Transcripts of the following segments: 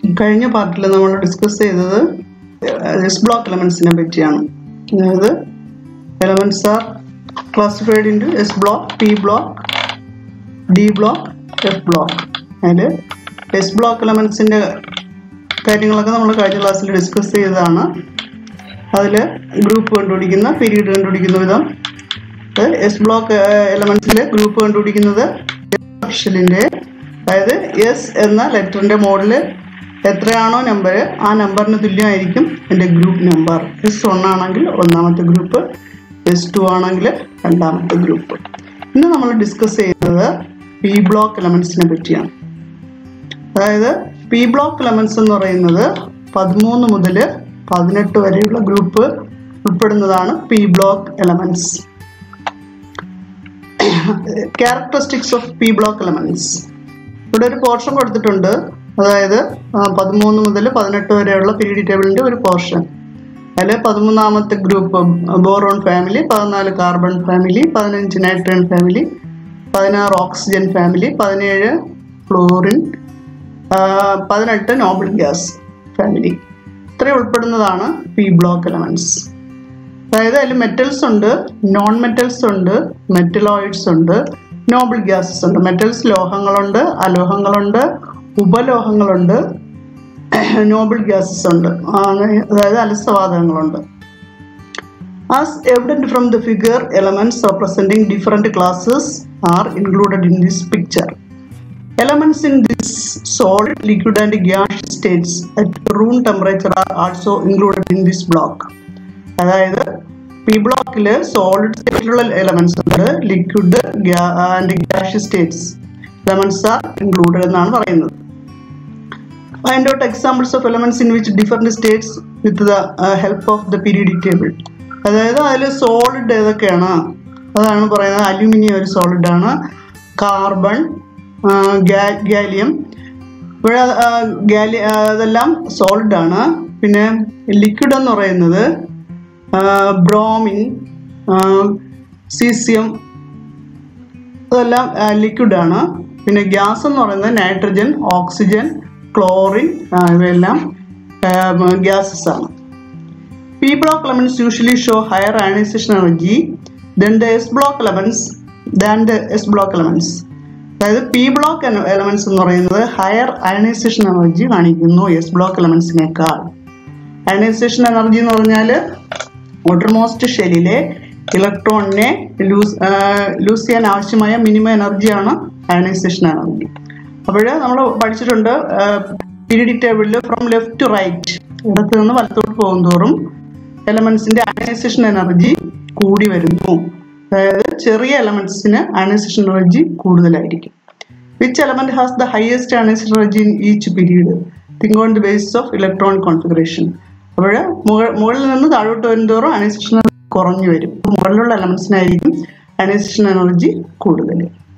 കഴിഞ്ഞ പാർട്ടിൽ നമ്മൾ ഡിസ്കസ് ചെയ്തത് S block elementsനെ പറ്റിയാണ്. അതായത് elements are classified into S block, P block, D block, F block. അതിൽ S block elementsന്റെ കാര്യങ്ങളൊക്കെ നമ്മൾ കഴിഞ്ഞ ക്ലാസ്സിൽ ഡിസ്കസ് ചെയ്തതാണ്. അതിൽ ഗ്രൂപ്പ് കണ്ടുപിടിക്കുന്ന, പീരീഡ് കണ്ടുപിടിക്കുന്ന വിധം, S block elementsൽ ഗ്രൂപ്പ് കണ്ടുപിടിക്കുന്നത് ഓപ്ഷനിൻ്റെ, അതായത് എസ് എന്ന ലെറ്ററിൻ്റെ മോഡിൽ എത്രയാണോ നമ്പർ ആ നമ്പറിന് തുല്യമായിരിക്കും എൻ്റെ ഗ്രൂപ്പ് നമ്പർ. S1 ആണെങ്കിൽ ഒന്നാമത്തെ ഗ്രൂപ്പ്, S2 ആണെങ്കിൽ രണ്ടാമത്തെ ഗ്രൂപ്പ്. ഇന്ന് നമ്മൾ ഡിസ്കസ് ചെയ്യുന്നത് P block elementsനെ പറ്റിയാണ്. അതായത് P block elements എന്ന് പറയുന്നത് 13 മുതൽ 18 വരെയുള്ള ഗ്രൂപ്പ് ഉൾപ്പെടുന്നതാണ് P block elements. Characteristics of P block elements. ഇവിടെ ഒരു പോർഷൻ കൊടുത്തിട്ടുണ്ട്. അതായത് 13 മുതൽ 18 വരെയുള്ള പീരീഡ് ടേബിളിൻ്റെ ഒരു പോർഷൻ. അതിൽ 13ാമത്തെ group boron family, 14 carbon family, 15 nitrogen family, 16 oxygen family, 17 fluorine, 18 noble gas family. ഇത്രയും ഉൾപ്പെടുന്നതാണ് P block elements. അതായത് അതിൽ മെറ്റൽസ് ഉണ്ട്, നോൺ മെറ്റൽസ് ഉണ്ട്, മെറ്റലോയിഡ്സ് ഉണ്ട്, നോബിൾ ഗ്യാസസ് ഉണ്ട്. മെറ്റൽസ് ലോഹങ്ങളുണ്ട്, അലോഹങ്ങളുണ്ട്, ഉപലോഹങ്ങളുണ്ട്, നോബിൾ ഗ്യാസസ് ഉണ്ട്, അതായത് അലസവാതകങ്ങളുണ്ട്. As evident from the figure, elements representing different classes are included in this picture. Elements in this solid, liquid and gaseous states at room temperature are also included in this block. അതായത് P blockൽ solid സ്റ്റേറ്റിലുള്ള elements ഉണ്ട്, liquid and gaseous states elements are included എന്നാണ് പറയുന്നത്. Find out examples of elements in which different states with the help of the periodic table. അതായത് അതിൽ solid ഏതൊക്കെയാണ് അതാണ് പറയുന്നത്. അലുമിനിയം ഒരു സോളിഡാണ്, കാർബൺ, ഗാലിയം, ഇവിടെ അതെല്ലാം സോളിഡാണ്. പിന്നെ ലിക്വിഡ് എന്ന് പറയുന്നത് ബ്രോമിൻ, സീസിയം, അതെല്ലാം ലിക്വിഡാണ്. പിന്നെ ഗ്യാസ് എന്ന് പറയുന്നത് നൈട്രജൻ, ഓക്സിജൻ, ക്ലോറിൻ, ഇവയെല്ലാം ഗ്യാസസ് ആണ്. P block elements usually show higher ionization energy than the S block elements. അതായത് P block elements എന്ന് പറയുന്നത് ഹയർ അയണൈസേഷൻ എനർജി കാണിക്കുന്നു S block elementsനേക്കാൾ. അയണൈസേഷൻ എനർജി എന്ന് പറഞ്ഞാൽ ഔട്ടർമോസ്റ്റ് ഷെല്ലിലെ ഇലക്ട്രോണിനെ ലൂസ് ചെയ്യാൻ ആവശ്യമായ മിനിമം എനർജിയാണ് അയണൈസേഷൻ എനർജി. അപ്പോൾ നമ്മൾ പഠിച്ചിട്ടുണ്ട് പീരിയഡിക് ടേബിളിൽ ഫ്രം ലെഫ്റ്റ് ടു റൈറ്റ്, ഇടത്ത് നിന്ന് വലത്തോട്ട് പോകുന്തോറും എലമെന്റ്സിന്റെ അയണൈസേഷൻ എനർജി കൂടി വരുന്നു. അതായത് ചെറിയ എലമെന്റ്സിന് അയണൈസേഷൻ എനർജി കൂടുതലായിരിക്കും. Which element has the highest ionisation energy in each period? Think on the basis of electronic configuration. അപ്പോൾ മുകളിൽ നിന്ന് താഴോട്ട് വരുന്തോറും അയണൈസേഷൻ എനർജി കുറഞ്ഞു വരും. മുകളിലുള്ള എലമെന്റ്സിനായിരിക്കും അയണൈസേഷൻ എനർജി കൂടുതൽ.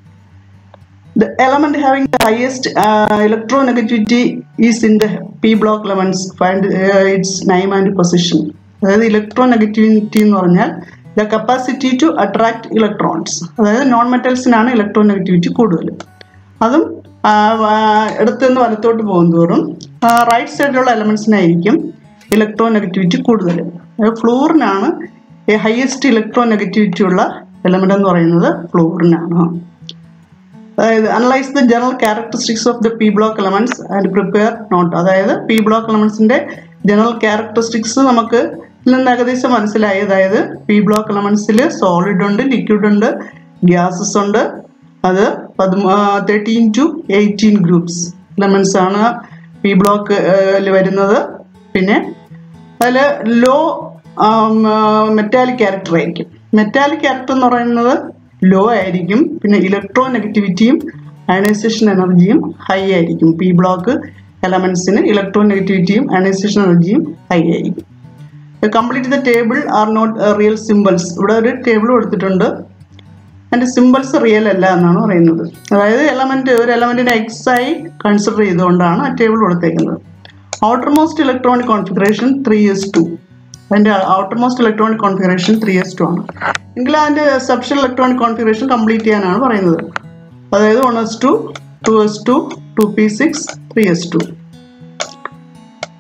The element having the highest electronegativity is in the P block elements. Find its name and position. അതായത് ഇലക്ട്രോനെഗറ്റിവിറ്റി എന്ന് പറഞ്ഞാൽ the capacity to attract electrons. അതായത് നോൺ മെറ്റൽസിനാണ് ഇലക്ട്രോനെഗറ്റിവിറ്റി കൂടുതൽ. അതും ഇടത്ത് നിന്ന് വലത്തോട്ട് പോകുന്തോറും റൈറ്റ് സൈഡിലുള്ള എലമെന്റ്സിനായിരിക്കും ഇലക്ട്രോനെഗറ്റിവിറ്റി കൂടുതൽ. ഫ്ലൂറിനാണ് ഹയസ്റ്റ് ഇലക്ട്രോനെഗറ്റിവിറ്റി ഉള്ള എലമെന്റ് എന്ന് പറയുന്നത് ഫ്ലൂറിനാണ്. അതായത് analyse the general characteristics of the P block elements and prepare note. അതായത് P block elementsന്റെ ജനറൽ ക്യാരക്ടറിസ്റ്റിക്സ് നമുക്ക് നിന്ന് ഏകദേശം മനസ്സിലായി. അതായത് P block elementsൽ സോളിഡ് ഉണ്ട്, ലിക്വിഡ് ഉണ്ട്, ഗ്യാസസ് ഉണ്ട്. അത് 13 to 18 ഗ്രൂപ്പ്സ് എലമെന്റ്സ് ആണ് P blockൽ വരുന്നത്. പിന്നെ അതിൽ ലോ മെറ്റാലിക് ക്യാരക്ടർ ആയിരിക്കും. മെറ്റാലിക് ക്യാരക്ടർ എന്ന് പറയുന്നത് ലോ ആയിരിക്കും. പിന്നെ ഇലക്ട്രോനെഗറ്റിവിറ്റിയും അയണൈസേഷൻ എനർജിയും ഹൈ ആയിരിക്കും. P block എലമെന്റ്സിന് ഇലക്ട്രോനെഗറ്റിവിറ്റിയും അയണൈസേഷൻ എനർജിയും ഹൈ ആയിരിക്കും. Complete the table are not real symbols. ഇവിടെ ഒരു ടേബിൾ കൊടുത്തിട്ടുണ്ട്, അതിൻ്റെ സിമ്പിൾസ് റിയൽ അല്ല എന്നാണ് പറയുന്നത്. അതായത് ഒരു എലമെന്റിനെ എക്സ് ആയി കൺസിഡർ ചെയ്തുകൊണ്ടാണ് ആ ടേബിൾ കൊടുത്തേക്കുന്നത്. Outermost electronic configuration 3s2. അതിൻ്റെ ഔട്ടർമോസ്റ്റ് ഇലക്ട്രോണിക് കോൺഫിഗറേഷൻ 3s2 ആണ്. എങ്കിൽ അതിൻ്റെ സബ്ഷൽ ഇലക്ട്രോണിക് കോൺഫിഗറേഷൻ കംപ്ലീറ്റ് ചെയ്യാനാണ് പറയുന്നത്. അതായത് 1s2, 2s2, 2p6, 3s2.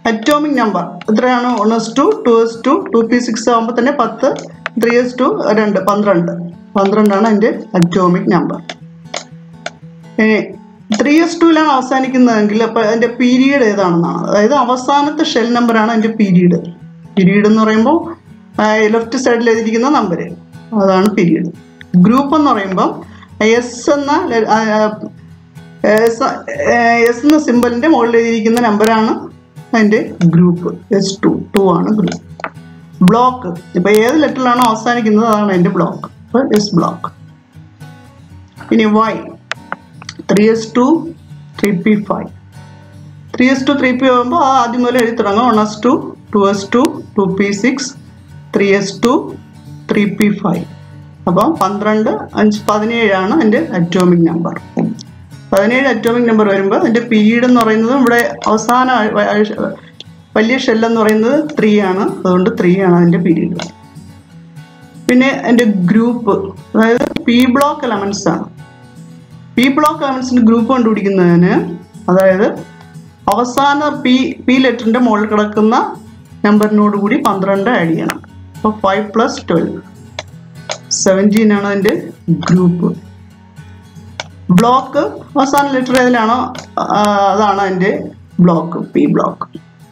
Atomic number എത്രയാണ്? 1s2 2s2 2p6 ആകുമ്പോൾ തന്നെ 10, 3s2 2 12. 12 അതിൻ്റെ അറ്റോമിക് നമ്പർ. 3s2ലാണ് അവസാനിക്കുന്നതെങ്കിൽ അപ്പോൾ അതിൻ്റെ പീരീഡ് ഏതാണെന്നാണ്. അതായത് അവസാനത്തെ ഷെൽ നമ്പറാണ് അതിൻ്റെ പീരീഡ്. പീരീഡ് എന്ന് പറയുമ്പോൾ ലെഫ്റ്റ് സൈഡിൽ എഴുതിയിരിക്കുന്ന നമ്പർ, അതാണ് പീരീഡ്. ഗ്രൂപ്പ് എന്ന് പറയുമ്പം എസ് എന്ന സിമ്പലിൻ്റെ മുകളിൽ എഴുതിയിരിക്കുന്ന നമ്പറാണ് അതിൻ്റെ ഗ്രൂപ്പ്. S2 ആണ് ഗ്രൂപ്പ്. ബ്ലോക്ക് ഇപ്പോൾ ഏത് ലെറ്ററിലാണോ അവസാനിക്കുന്നത് അതാണ് അതിൻ്റെ ബ്ലോക്ക്. അപ്പോൾ S ബ്ലോക്ക്. ഇനി Y 3s2 3p5. 3s2 3p ആകുമ്പോൾ ആദ്യം മുതൽ എഴുതി തുടങ്ങും. 1s2 2s2 2p6 3s2 3p5. അപ്പം 12 5 17 എൻ്റെ അറ്റോമിക് നമ്പർ. 17 അറ്റോമിക് നമ്പർ വരുമ്പോൾ അതിൻ്റെ പീരീഡ് എന്ന് പറയുന്നത് ഇവിടെ അവസാന വലിയ ഷെല്ലെന്ന് പറയുന്നത് 3 ആണ്. അതുകൊണ്ട് 3 ആണ് അതിൻ്റെ പീരീഡ്. പിന്നെ എൻ്റെ ഗ്രൂപ്പ്, അതായത് പി ബ്ലോക്ക് എലമെൻറ്റ്സ് ആണ്. പി ബ്ലോക്ക് എലമെൻറ്റ്സിൻ്റെ ഗ്രൂപ്പ് കണ്ടുപിടിക്കുന്നതിന് അതായത് അവസാന പി ലെറ്ററിൻ്റെ മുകളിൽ കിടക്കുന്ന നമ്പറിനോട് കൂടി 12 ആഡ് ചെയ്യണം. അപ്പോൾ 5 + 12 17 ആണ് അതിൻ്റെ ഗ്രൂപ്പ്. ബ്ലോക്ക് അവസാന ലെറ്റർ ഏതിലാണോ അതാണ് അതിൻ്റെ ബ്ലോക്ക്, പി ബ്ലോക്ക്.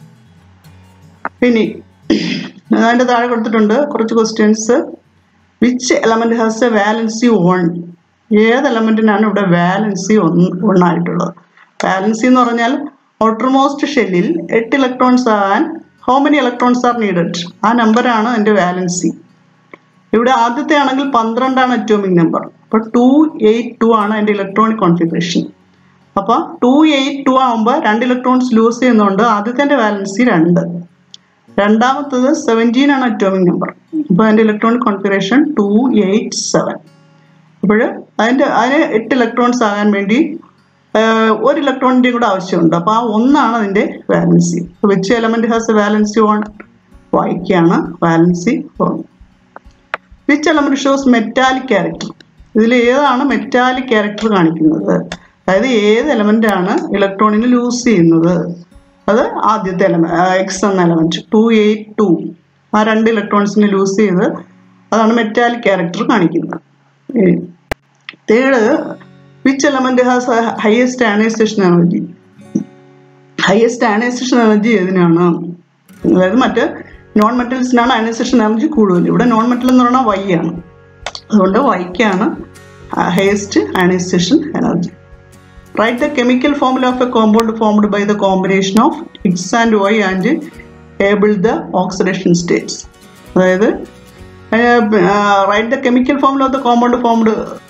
ഇനി അതിൻ്റെ താഴെ കൊടുത്തിട്ടുണ്ട് കുറച്ച് questions. Which element has a valency 1? ഏത് എലമെൻറ്റിനാണ് ഇവിടെ വാലൻസി 1 ആയിട്ടുള്ളത്? വാലൻസി എന്ന് പറഞ്ഞാൽ ഔട്ടർ മോസ്റ്റ് ഷെല്ലിൽ 8 ഇലക്ട്രോൺസ് ആകാൻ how many electrons are needed? ആ നമ്പറാണ് അതിൻ്റെ വാലൻസി. ഇവിടെ ആദ്യത്തെ ആണെങ്കിൽ 12 ആണ് അറ്റോമിക് നമ്പർ. അപ്പോൾ 282 ആണ് അതിൻ്റെ ഇലക്ട്രോണിക് കോൺഫിഗറേഷൻ. അപ്പോൾ 282 ആകുമ്പോൾ 2 ഇലക്ട്രോൺസ് ലൂസ് ചെയ്യുന്നതുകൊണ്ട് ആദ്യത്തെ വാലൻസി 2. രണ്ടാമത്തത് 17 ആണ് അറ്റോമിക് നമ്പർ. അപ്പോൾ അതിൻ്റെ ഇലക്ട്രോണിക് കോൺഫിഗറേഷൻ 287. അപ്പോൾ അതിന് 8 ഇലക്ട്രോൺസ് ആകാൻ വേണ്ടി 1 ഇലക്ട്രോണിൻ്റെയും കൂടെ ആവശ്യമുണ്ട്. അപ്പോൾ ആ 1 ആണ് അതിൻ്റെ valency. Which element has a valency 1? വൈക്കാണ് valency 1. Which element shows metallic character? ഇതിൽ ഏതാണ് മെറ്റാലിക് ക്യാരക്ടർ കാണിക്കുന്നത്? അതായത് ഏത് എലമെൻ്റാണ് ഇലക്ട്രോണിന് ലൂസ് ചെയ്യുന്നത്? അത് ആദ്യത്തെ എക്സ് എന്ന എലമെൻറ്റ് 282 ആ 2 ഇലക്ട്രോൺസിനെ ലൂസ് ചെയ്ത് അതാണ് മെറ്റാലിക് ക്യാരക്ടർ കാണിക്കുന്നത്. Third, which element has highest ionisation energy? Highest ionisation energy ഏതിനാണ്? അതായത് മറ്റ് നോൺ മെറ്റൽസിനാണ് അയണൈസേഷൻ എനർജി കൂടുതൽ. ഇവിടെ നോൺ മെറ്റൽ എന്ന് പറഞ്ഞാൽ Y ആണ്. അതുകൊണ്ട് Yക്കാണ് highest ionisation energy. Write the chemical formula of a compound formed by the combination of X and Y and able the oxidation states. അതായത് write the chemical formula of the compound formed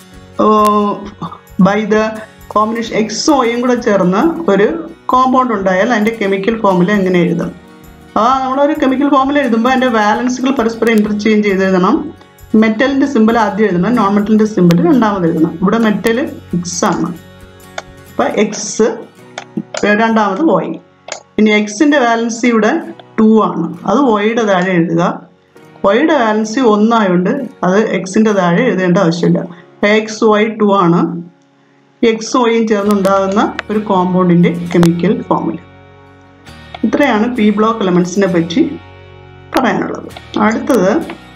by the combination X-ഉം Yയും കൂടെ ചേർന്ന് ഒരു compound ഉണ്ടായാൽ അതിൻ്റെ chemical formula എങ്ങനെ എഴുതാം? നമ്മളൊരു കെമിക്കൽ ഫോർമുല എഴുതുമ്പോൾ അതിൻ്റെ വാലൻസുകൾ പരസ്പരം ഇൻ്റർചേഞ്ച് ചെയ്ത് എഴുതണം. മെറ്റലിൻ്റെ സിമ്പിൾ ആദ്യം എഴുതണം, നോൺ മെറ്റലിൻ്റെ സിമ്പിൾ രണ്ടാമത് എഴുതണം. ഇവിടെ മെറ്റൽ X ആണ്. അപ്പോൾ എക്സ്, രണ്ടാമത് Y. ഇനി എക്സിൻ്റെ വാലൻസി ഇവിടെ 2 ആണ്. അത് Yയുടെ താഴെ എഴുതുക. Yയുടെ വാലൻസി 1 ആയതുകൊണ്ട് അത് എക്സിൻ്റെ താഴെ എഴുതേണ്ട ആവശ്യമില്ല. XY 2 ആണ്. എക്സും Yയും ചേർന്നുണ്ടാകുന്ന ഒരു കോമ്പൗണ്ടിൻ്റെ കെമിക്കൽ ഫോർമുല. ഇത്രയാണ് പി ബ്ലോക്ക് എലമെൻറ്റ്സിനെ പറ്റി പറയാനുള്ളത്. അടുത്തത്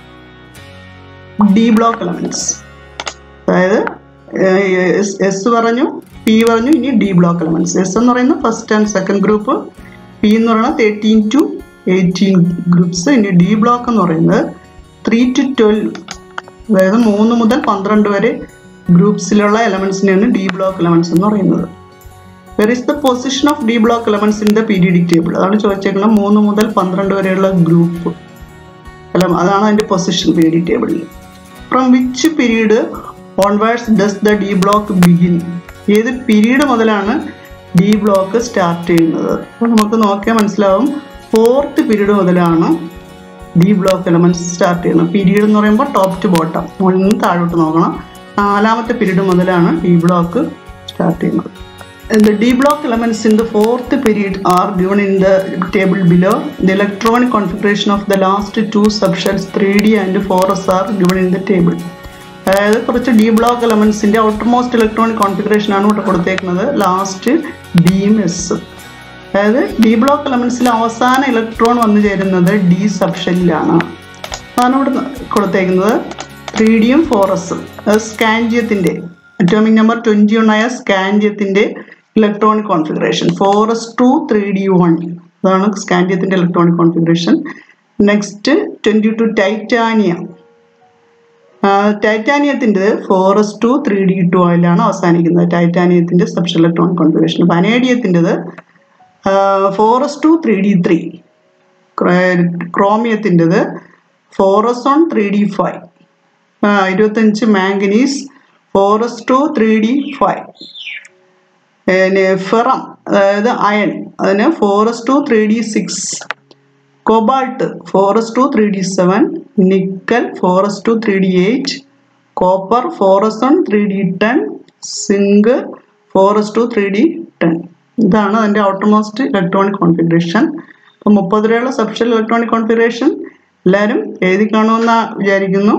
ഡി ബ്ലോക്ക് എലമെൻറ്റ്സ്. അതായത് എസ് പറഞ്ഞു, പി പറഞ്ഞു, ഇനി ഡി ബ്ലോക്ക് എലമെൻറ്റ്സ്. എസ് എന്ന് പറയുന്നത് first and second group, P എന്ന് പറയുന്നത് 13 to 18 ഗ്രൂപ്പ്സ്. ഇനി ഡി ബ്ലോക്ക് എന്ന് പറയുന്നത് 3 to 12, അതായത് 3 മുതൽ 12 വരെ ഗ്രൂപ്പ്സിലുള്ള എലമെൻറ്റ്സിനെയാണ് ഡി ബ്ലോക്ക് എലമെൻറ്റ്സ് എന്ന് പറയുന്നത്. Where is the position of D block elements in the periodic table? അതാണ് ചോദിച്ചേക്കുന്നത്. 3 മുതൽ 12 വരെയുള്ള ഗ്രൂപ്പ് അതാണ് അതിൻ്റെ പൊസിഷൻ പീരിയഡിക് ടേബിളിൽ. From which period onwards does the D block begin? ഏത് പീരീഡ് മുതലാണ് ഡി ബ്ലോക്ക് സ്റ്റാർട്ട് ചെയ്യുന്നത്? അപ്പോൾ നമുക്ക് നോക്കിയാൽ മനസ്സിലാവും. 4th പീരീഡ് മുതലാണ് ഡി ബ്ലോക്ക് എലമെൻറ്റ്സ് സ്റ്റാർട്ട് ചെയ്യുന്നത്. പീരീഡ് എന്ന് പറയുമ്പോൾ ടോപ്പ് ടു ബോട്ടം, മുകളിൽ നിന്ന് താഴോട്ട് നോക്കണം. 4th പീരീഡ് മുതലാണ് ഡി ബ്ലോക്ക് സ്റ്റാർട്ട് ചെയ്യുന്നത്. The D block elements in the 4th period are given in the table below. The electronic configuration of the last 2 subshells 3D and 4s are given in the table. അതായത് കുറച്ച് D block എലമെൻറ്റ്സിൻ്റെ outermost electronic configuration ആണ് ഇവിടെ കൊടുത്തേക്കുന്നത്. Last ഡിയും S. അതായത് D block എലമെന്റ്സിൽ അവസാന electron വന്നു ചേരുന്നത് ഡി സബ്ഷെല്ലിലാണ്. അതാണ് ഇവിടെ കൊടുത്തേക്കുന്നത് 3Dയും 4Sഉം. സ്കാൻഡിയത്തിൻ്റെ അറ്റോമിക് നമ്പർ 21 ആയ സ്കാൻഡിയത്തിൻ്റെ ഇലക്ട്രോണിക് കോൺഫിഗറേഷൻ 4s2 3D1. അതാണ് സ്കാൻഡിയത്തിൻ്റെ ഇലക്ട്രോണിക് കോൺഫിഗറേഷൻ. Next 22 titanium. ടൈറ്റാനിയത്തിൻ്റെ 4s2 3D2 ആയിലാണ് അവസാനിക്കുന്നത്. ടൈറ്റാനിയത്തിൻ്റെ സബ്ഷെൽ ഇലക്ട്രോണിക് കോൺഫിഗറേഷൻ. വനേഡിയത്തിൻ്റെത് 4s2 3D3. ക്രോമിയത്തിൻ്റെത് 4s1 3D5. 25 manganese 4s2 3D5. Ferrum അതായത് അയൺ അതിന് 4s2 3D6. Cobalt 4s2 3D7. Nickel 4s2 3D8. Copper 4s1 3D10. Zinc 4s2 3D10. ഇതാണ് അതിൻ്റെ ഔട്ടർമോസ്റ്റ് ഇലക്ട്രോണിക് കോൺഫിഗറേഷൻ. അപ്പം 30 രൂപയുള്ള സബ്ഷെൽ ഇലക്ട്രോണിക് കോൺഫിഗറേഷൻ എല്ലാവരും എഴുതി കാണുമെന്ന് വിചാരിക്കുന്നു.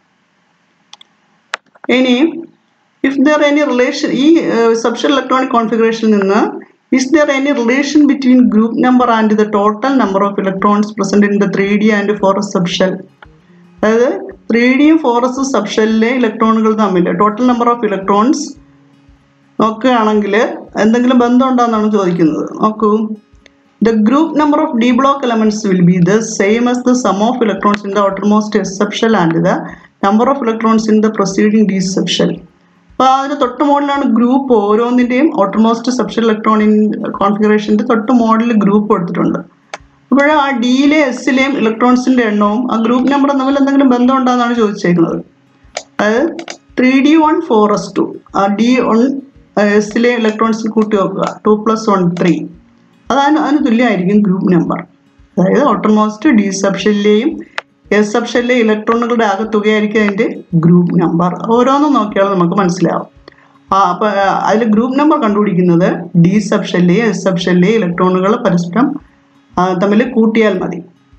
ഇനി if there any relation ഈ സബ്ഷെൽ ഇലക്ട്രോണിക് കോൺഫിഗറേഷനിൽ നിന്ന് is there any relation between group number and the total number of electrons present in the 3D and 4s subshell? അതായത് 3Dയും 4s സബ്ഷെല്ലിലെ ഇലക്ട്രോണുകൾ തമ്മിൽ ടോട്ടൽ നമ്പർ ഓഫ് ഇലക്ട്രോൺസ് നോക്കുകയാണെങ്കിൽ എന്തെങ്കിലും ബന്ധം ഉണ്ടോയെന്നാണ് ചോദിക്കുന്നത്. നോക്കൂ, the group number of D block elements will be the same as the sum of electrons in the outermost S subshell and the number of electrons in the preceding D subshell. അപ്പോൾ അതിന് തൊട്ട് മോഡലാണ് group ഓരോന്നിൻ്റെയും outermost subshell electronic കോൺഫിഗറേഷൻ്റെ തൊട്ട് മോഡലിൽ group കൊടുത്തിട്ടുണ്ട്. അപ്പോൾ ആ ഡിയിലെ എസിലെയും ഇലക്ട്രോൺസിൻ്റെ എണ്ണവും ആ ഗ്രൂപ്പ് നമ്പർ തമ്മിൽ എന്തെങ്കിലും ബന്ധം ഉണ്ടോയെന്നാണ് ചോദിച്ചേക്കുന്നത്. അതായത് 3D1 4s2 ആ D1 എസിലെ ഇലക്ട്രോൺസിൽ കൂട്ടി വെക്കുക 2 + 1 3. അതിന് തുല്യമായിരിക്കും ഗ്രൂപ്പ് നമ്പർ. അതായത് ഔട്ടർമോസ്റ്റ് ഡി സബ്ഷെല്ലിലെയും എസ് സബ്ഷെല്ലിലെ ഇലക്ട്രോണുകളുടെ ആകെത്തുകയായിരിക്കും അതിൻ്റെ ഗ്രൂപ്പ് നമ്പർ. ഓരോന്നും നോക്കിയാൽ നമുക്ക് മനസ്സിലാവും. അപ്പോൾ അതിൽ ഗ്രൂപ്പ് നമ്പർ കണ്ടുപിടിക്കുന്നത് ഡി സബ്ഷെല്ലിലെ എസ് സബ്ഷെല്ലിലെ ഇലക്ട്രോണുകൾ പരസ്പരം തമ്മിൽ കൂട്ടിയാൽ മതി.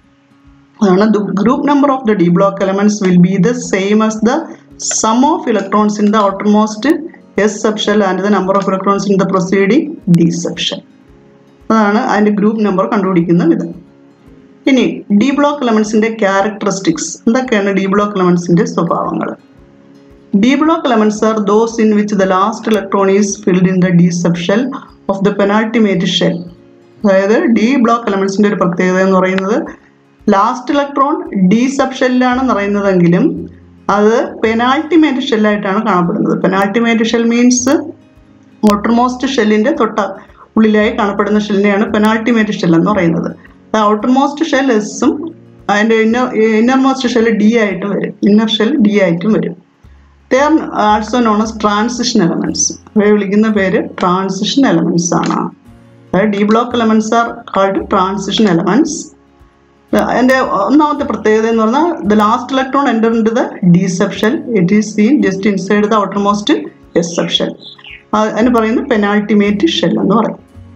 അതാണ് group number of the D block elements will be the same as the sum of electrons in the outermost S subshell and the number of electrons in the proceeding D subshell. അതാണ് അതിൻ്റെ group number കണ്ടുപിടിക്കുന്ന വിധം. ഇനി D block എലമെന്റ്സിന്റെ characteristics എന്തൊക്കെയാണ്? D block എലമെന്റ്സിന്റെ സ്വഭാവങ്ങൾ. D block elements are those in which the last electron is filled in the D subshell of the penultimate shell. അതായത് ഡി ബ്ലോക്ക് എലമെന്റ്സിന്റെ ഒരു പ്രത്യേകത എന്ന് പറയുന്നത് ലാസ്റ്റ് ഇലക്ട്രോൺ ഡി സബ്ഷെല്ലിലാണ് നിറയുന്നതെങ്കിലും അത് പെനാൾട്ടിമേറ്റ് ഷെല്ലായിട്ടാണ് കാണപ്പെടുന്നത്. പെനാൾട്ടിമേറ്റ് ഷെൽ മീൻസ് ഔട്ടർമോസ്റ്റ് ഷെല്ലിന്റെ തൊട്ട ഉള്ളിലായി കാണപ്പെടുന്ന ഷെല്ലിനെയാണ് പെനാൾട്ടിമേറ്റ് ഷെൽ എന്ന് പറയുന്നത്. ഔട്ടർമോസ്റ്റ് ഷെൽ എസും അതിൻ്റെ ഇന്നർമോസ്റ്റ് ഷെൽ ഡി ആയിട്ടും വരും. ഇന്നർ ഷെൽ ഡി ആയിട്ടും വരും. They are also known as transition elements. അവയെ വിളിക്കുന്ന പേര് ട്രാൻസിഷൻ എലമെന്റ്സ് ആണ്. അതായത് D block elements are called transition elements. അതിൻ്റെ ഒന്നാമത്തെ പ്രത്യേകത എന്ന് പറഞ്ഞാൽ the last electron enter into the D subshell. It is seen just inside the outermost S subshell. അതിന് പറയുന്നത് പെനാൾട്ടിമേറ്റ് ഷെൽ എന്ന് പറയും.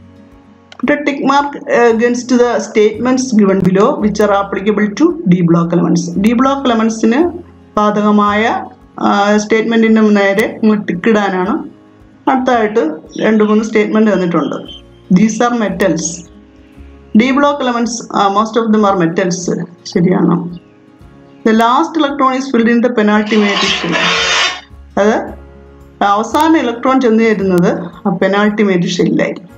Put a tick mark against the statements given below which are applicable to D block elements. D block elementsന് ബാധകമായ സ്റ്റേറ്റ്മെൻറ്റിൻ്റെ നേരെ tick ഇടാനാണ്. അടുത്തായിട്ട് 2-3 statement തന്നിട്ടുണ്ട്. These are metals. D block elements most of them are metals. ശരിയാണോ? The last electron is filled in the penultimate shell. അത് അവസാന electron ചെന്ന് ചേരുന്നത് ആ പെനാൾട്ടിമേറ്റ് ഷെല്ലായിരിക്കും.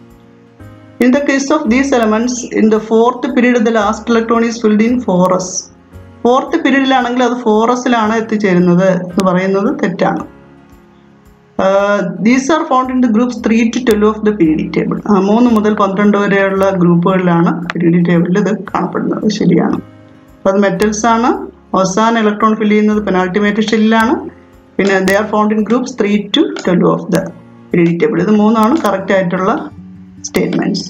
In the case of these elements, in the 4th period, the last electron is filled in 4s. 4th പീരീഡിലാണെങ്കിൽ അത് 4sലാണ് എത്തിച്ചേരുന്നത് എന്ന് പറയുന്നത് തെറ്റാണ്. These are found in the groups 3 to 12 of the periodic table. 3 മുതൽ 12 വരെയുള്ള ഗ്രൂപ്പുകളിലാണ് പീരിയോഡിക് ടേബിളിൽ ഇത് കാണപ്പെടുന്നത്. ശരിയാണ്. അപ്പോൾ അത് മെറ്റൽസ് ആണ്. അവസാന ഇലക്ട്രോൺ ഫില്ല് ചെയ്യുന്നത് പെനാൾട്ടിമേറ്റ് ഷെല്ലിലാണ്. പിന്നെ they are found in groups 3 to 12 of the periodic table. ഇത് 3 കറക്റ്റ് ആയിട്ടുള്ള statements.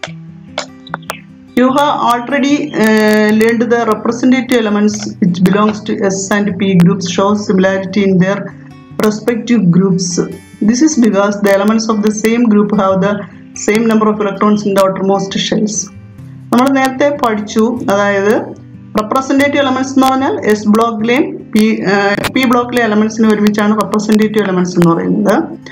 You have already learned the representative elements which belongs to S and P groups show similarity in their respective groups. This is because the elements of the same group have the same number of electrons in the outermost shells. നമ്മൾ നേരത്തെ പഠിച്ചു. അതായത് representative elements എന്ന് പറഞ്ഞാൽ S ബ്ലോക്കിലെയും P ബ്ലോക്കിലെ എലമെന്റ്സിനെ ഒരുമിച്ചാണ് representative elements എന്ന് പറയുന്നത്.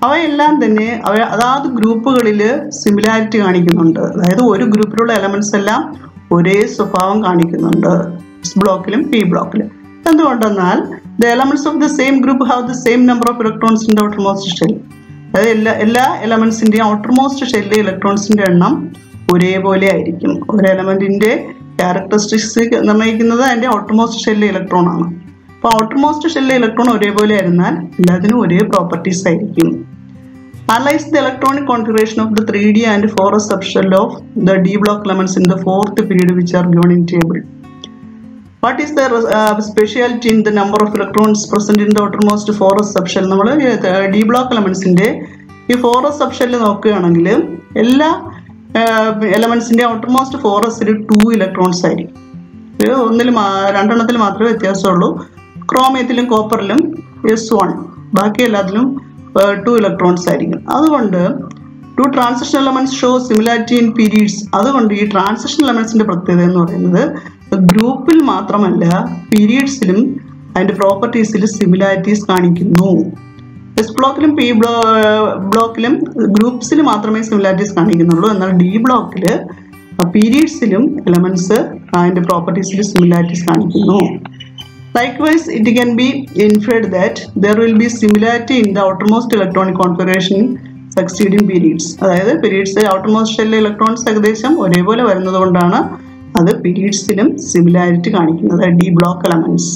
അവയെല്ലാം തന്നെ അതാത് ഗ്രൂപ്പുകളിൽ സിമിലാരിറ്റി കാണിക്കുന്നുണ്ട്. അതായത് ഒരു ഗ്രൂപ്പിലുള്ള എലമെന്റ്സ് എല്ലാം ഒരേ സ്വഭാവം കാണിക്കുന്നുണ്ട് എസ് ബ്ലോക്കിലും പി ബ്ലോക്കിലും. എന്തുകൊണ്ടെന്നാൽ the elements of the same group have the same number of electrons in the outermost shell. അതായത് എല്ലാ എലമെന്റ്സിന്റെയും ഔട്ടർമോസ്റ്റ് ഷെല്ലിലെ ഇലക്ട്രോൺസിന്റെ എണ്ണം ഒരേപോലെ ആയിരിക്കും. ഒരു എലമെന്റിന്റെ ക്യാരക്ടറിസ്റ്റിക്സ് നിർണ്ണയിക്കുന്നത് അതിന്റെ ഔട്ടർമോസ്റ്റ് ഷെല്ലിലെ ഇലക്ട്രോൺ ആണ്. അപ്പോൾ ഔട്ടർമോസ്റ്റ് ഷെല്ലിലെ ഇലക്ട്രോൺ ഒരേപോലെ ആയിരുന്നാൽ എല്ലാത്തിനും ഒരേ പ്രോപ്പർട്ടീസ് ആയിരിക്കും. Analyze the electronic configuration of the 3D and 4s subshell of the D block elements in the fourth period which are given in table. What is the speciality in the number of electrons present in the outermost 4s subshell? നമ്മൾ D block elements-ന്റെ ഈ 4s subshell നോക്കുകയാണെങ്കിൽ എല്ലാ എലമെന്റ്സിന്റെ outermost 4s-ൽ 2 electrons ആയിരിക്കും. രണ്ടെണ്ണത്തിൽ മാത്രമേ വ്യത്യാസമുള്ളൂ. ക്രോമിയത്തിലും കോപ്പറിലും S1, ബാക്കി എല്ലാത്തിലും 2 electrons ആയിരിക്കും. അതുകൊണ്ട് 2 transition elements show similarity in periods. അതുകൊണ്ട് ഈ ട്രാൻസിഷൻ എലമെന്റ്സിന്റെ പ്രത്യേകത എന്ന് പറയുന്നത് ഗ്രൂപ്പിൽ മാത്രമല്ല പീരീഡ്സിലും അതിന്റെ പ്രോപ്പർട്ടീസിൽ സിമിലാരിറ്റീസ് കാണിക്കുന്നു. എസ് ബ്ലോക്കിലും പി ബ്ലോക്കിലും ഗ്രൂപ്പ്സിൽ മാത്രമേ സിമിലാരിറ്റീസ് കാണിക്കുന്നുള്ളൂ. എന്നാൽ ഡി ബ്ലോക്കിൽ പീരീഡ്സിലും എലമെന്റ്സ് അതിന്റെ പ്രോപ്പർട്ടീസിൽ സിമിലാരിറ്റീസ് കാണിക്കുന്നു. Likewise, it can be inferred that there will be similarity in the outermost electronic configuration in succeeding periods. അതായത് പീരീഡ്സിൽ ഔട്ടർമോസ്റ്റ് ഷെല്ലിലെ ഇലക്ട്രോൺസ് ഏകദേശം ഒരേപോലെ വരുന്നത് കൊണ്ടാണ് അത് പീരീഡ്സിലും സിമിലാരിറ്റി കാണിക്കുന്നത് D block elements.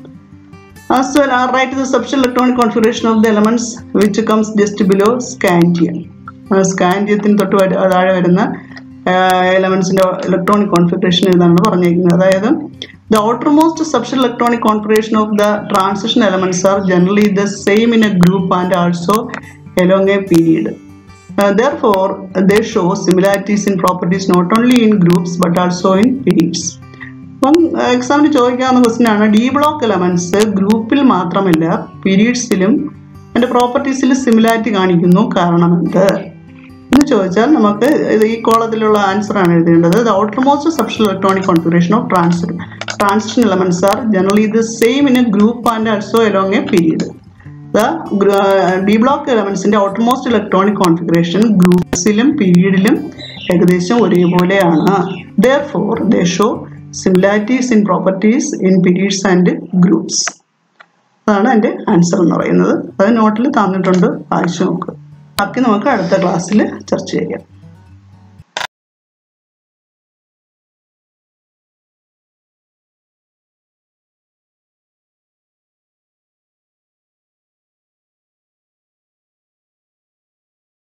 As well, write the subshell electronic configuration of the elements which comes just below scandium. സ്കാൻഡിയത്തിന് തൊട്ട് താഴെ വരുന്ന എലമെന്റ്സിന്റെ ഇലക്ട്രോണിക് കോൺഫിഗറേഷൻ ഇതാണ് പറഞ്ഞിരിക്കുന്നത്. അതായത് the outermost subshell electronic configuration of the transition elements are generally the same in a group and also along a period. Therefore, they show similarities in properties not only in groups but also in periods. അപ്പം എക്സാമിന് ചോദിക്കാവുന്ന question ആണ്, D block elements ഗ്രൂപ്പിൽ മാത്രമല്ല പീരീഡ്സിലും അതിന്റെ പ്രോപ്പർട്ടീസിൽ similarity കാണിക്കുന്നു, കാരണം എന്ത് എന്ന് ചോദിച്ചാൽ നമുക്ക് ഈ കോളത്തിലുള്ള ആൻസർ ആണ് എഴുതേണ്ടത്. The outermost subshell electronic configuration of transition elements are generally the same in a group and also along a period. The D block elementsന്റെ outermost electronic configuration ഗ്രൂപ്പ്സിലും പീരീഡിലും ഏകദേശം ഒരേപോലെയാണ്. Therefore, they show similarities in properties in periods and groups. അതാണ് എൻ്റെ answer എന്ന് പറയുന്നത്. അത് നോട്ടിൽ തന്നിട്ടുണ്ട്, വായിച്ചു നോക്കുക. ബാക്കി നമുക്ക് അടുത്ത ക്ലാസ്സിൽ ചർച്ച ചെയ്യാം.